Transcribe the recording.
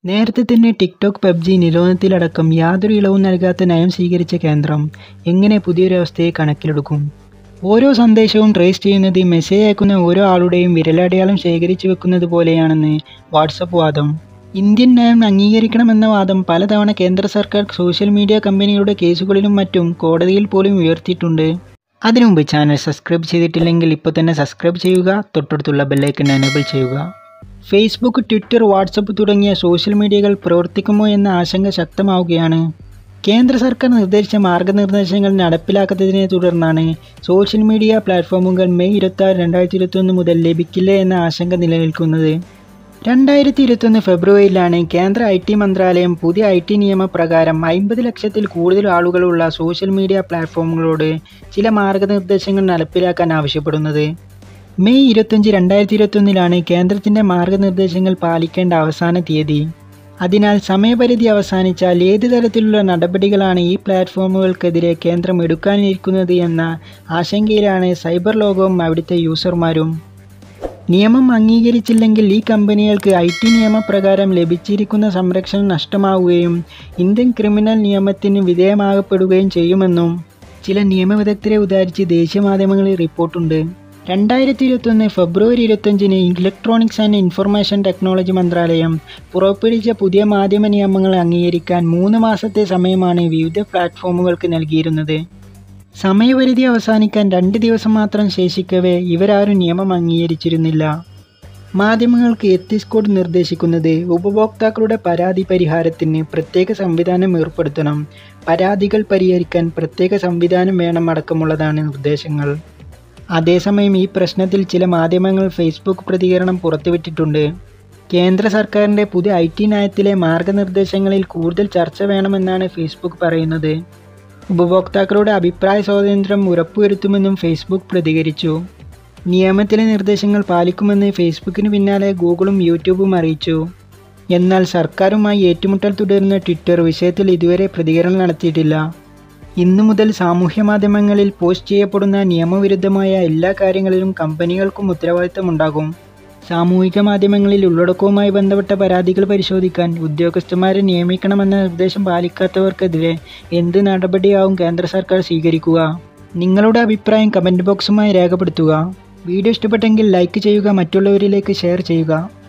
നേരത്തെ തന്നെ TikTok, PUBG നിരോധനത്തിലടക്കം യാതൊരു ഇളവും നൽകാത്ത നയം സ്വീകരിച്ച കേന്ദ്രം എങ്ങനെ പുതിയൊരവസ്ഥയെ കണക്കിലെടുക്കും? ഓരോ സന്ദേശവും ട്രേസ് ചെയ്യുന്നത് മെസ്സേജ് അയക്കുന്ന ഓരോ ആളുടെയും വിരലടയാളം ശേഖരിച്ചു വെക്കുന്നത് പോലെയാണെന്ന് വാട്സപ്പ് വാദം. ഇന്ത്യൻ നയം അംഗീകരിക്കണമെന്ന വാദം പലതവണ കേന്ദ്ര സർക്കാർ സോഷ്യൽ മീഡിയ കമ്പനികളുടെ കേസുകളിലും മറ്റും കോടതിയിൽ പോലും ഉയർത്തിയിട്ടുണ്ട്. അതിനുമുമ്പ് ചാനൽ സബ്സ്ക്രൈബ് ചെയ്തിട്ടില്ലെങ്കിൽ ഇപ്പോൾ തന്നെ സബ്സ്ക്രൈബ് ചെയ്യുക, തൊട്ടടുത്തുള്ള ബെല്ലൈക്കൺ എനേബിൾ ചെയ്യുക. ഫേസ്ബുക്ക്, ട്വിറ്റർ, വാട്സപ്പ് തുടങ്ങിയ സോഷ്യൽ മീഡിയകൾ പ്രവർത്തിക്കുമോ എന്ന ആശങ്ക ശക്തമാവുകയാണ്. കേന്ദ്ര സർക്കാർ നിർദ്ദേശിച്ച മാർഗനിർദ്ദേശങ്ങൾ നടപ്പിലാക്കാത്തതിനെ തുടർന്നാണ് സോഷ്യൽ മീഡിയ പ്ലാറ്റ്ഫോമുകൾ മെയ് 26, 2021 മുതൽ ലഭിക്കില്ല എന്ന ആശങ്ക നിലനിൽക്കുന്നത്. 2021 ഫെബ്രുവരിയിലാണ് കേന്ദ്ര IT മന്ത്രാലയം പുതിയ IT നിയമപ്രകാരം 50 ലക്ഷത്തിൽ കൂടുതൽ ആളുകളുള്ള സോഷ്യൽ മീഡിയ പ്ലാറ്റ്ഫോമുകളോട് ചില മാർഗനിർദ്ദേശങ്ങൾ നടപ്പിലാക്കാൻ ആവശ്യപ്പെടുന്നത്. മെയ് 25, 2021 കേന്ദ്രത്തിൻ്റെ മാർഗനിർദ്ദേശങ്ങൾ പാലിക്കേണ്ട അവസാന തീയതി. അതിനാൽ സമയപരിധി അവസാനിച്ചാൽ ഏത് തരത്തിലുള്ള നടപടികളാണ് ഈ പ്ലാറ്റ്ഫോമുകൾക്കെതിരെ കേന്ദ്രം എടുക്കാനിരിക്കുന്നത് എന്ന ആശങ്കയിലാണ് സൈബർ ലോകവും അവിടുത്തെ യൂസർമാരും. നിയമം അംഗീകരിച്ചില്ലെങ്കിൽ ഈ കമ്പനികൾക്ക് IT നിയമപ്രകാരം ലഭിച്ചിരിക്കുന്ന സംരക്ഷണം നഷ്ടമാവുകയും ഇന്ത്യൻ ക്രിമിനൽ നിയമത്തിന് വിധേയമാകപ്പെടുകയും ചെയ്യുമെന്നും ചില നിയമവിദഗ്ധരെ ഉദ്ധരിച്ച് ദേശീയ മാധ്യമങ്ങളിൽ റിപ്പോർട്ടുണ്ട്. 2021 ഫെബ്രുവരി 25 ഇലക്ട്രോണിക്സ് ആൻഡ് ഇൻഫർമേഷൻ ടെക്നോളജി മന്ത്രാലയം പുറപ്പെടുവിച്ച പുതിയ മാധ്യമ നിയമങ്ങൾ അംഗീകരിക്കാൻ 3 മാസത്തെ സമയമാണ് വിവിധ പ്ലാറ്റ്ഫോമുകൾക്ക് നൽകിയിരുന്നത്. സമയപരിധി അവസാനിക്കാൻ 2 ദിവസം മാത്രം ശേഷിക്കവേ ഇവരാരും നിയമം അംഗീകരിച്ചിരുന്നില്ല. മാധ്യമങ്ങൾക്ക് എത്തിക്സ് കോഡ് നിർദ്ദേശിക്കുന്നത് ഉപഭോക്താക്കളുടെ പരാതി പരിഹാരത്തിന് പ്രത്യേക സംവിധാനം ഏർപ്പെടുത്തണം, പരാതികൾ പരിഹരിക്കാൻ പ്രത്യേക സംവിധാനം വേണം അടക്കമുള്ളതാണ് നിർദ്ദേശങ്ങൾ. അതേസമയം ഈ പ്രശ്നത്തിൽ ചില മാധ്യമങ്ങൾ ഫേസ്ബുക്ക് പ്രതികരണം പുറത്തുവിട്ടിട്ടുണ്ട്. കേന്ദ്ര സർക്കാരിൻ്റെ പുതിയ IT നയത്തിലെ മാർഗനിർദ്ദേശങ്ങളിൽ കൂടുതൽ ചർച്ച വേണമെന്നാണ് ഫേസ്ബുക്ക് പറയുന്നത്. ഉപഭോക്താക്കളുടെ അഭിപ്രായ സ്വാതന്ത്ര്യം ഉറപ്പുവരുത്തുമെന്നും ഫേസ്ബുക്ക് പ്രതികരിച്ചു. നിയമത്തിലെ നിർദ്ദേശങ്ങൾ പാലിക്കുമെന്ന് ഫേസ്ബുക്കിന് പിന്നാലെ ഗൂഗിളും യൂട്യൂബും അറിയിച്ചു. എന്നാൽ സർക്കാരുമായി ഏറ്റുമുട്ടൽ തുടരുന്ന ട്വിറ്റർ വിഷയത്തിൽ ഇതുവരെ പ്രതികരണം നടത്തിയിട്ടില്ല. ഇന്നു മുതൽ സാമൂഹ്യ മാധ്യമങ്ങളിൽ പോസ്റ്റ് ചെയ്യപ്പെടുന്ന നിയമവിരുദ്ധമായ എല്ലാ കാര്യങ്ങളിലും കമ്പനികൾക്കും ഉത്തരവാദിത്തമുണ്ടാകും. സാമൂഹിക മാധ്യമങ്ങളിൽ ഉള്ളടക്കവുമായി ബന്ധപ്പെട്ട പരാതികൾ പരിശോധിക്കാൻ ഉദ്യോഗസ്ഥന്മാരെ നിയമിക്കണമെന്ന നിർദ്ദേശം പാലിക്കാത്തവർക്കെതിരെ എന്ത് നടപടിയാവും കേന്ദ്ര സർക്കാർ സ്വീകരിക്കുക? നിങ്ങളുടെ അഭിപ്രായം കമൻറ്റ് ബോക്സുമായി രേഖപ്പെടുത്തുക. വീഡിയോ ഇഷ്ടപ്പെട്ടെങ്കിൽ ലൈക്ക് ചെയ്യുക, മറ്റുള്ളവരിലേക്ക് ഷെയർ ചെയ്യുക.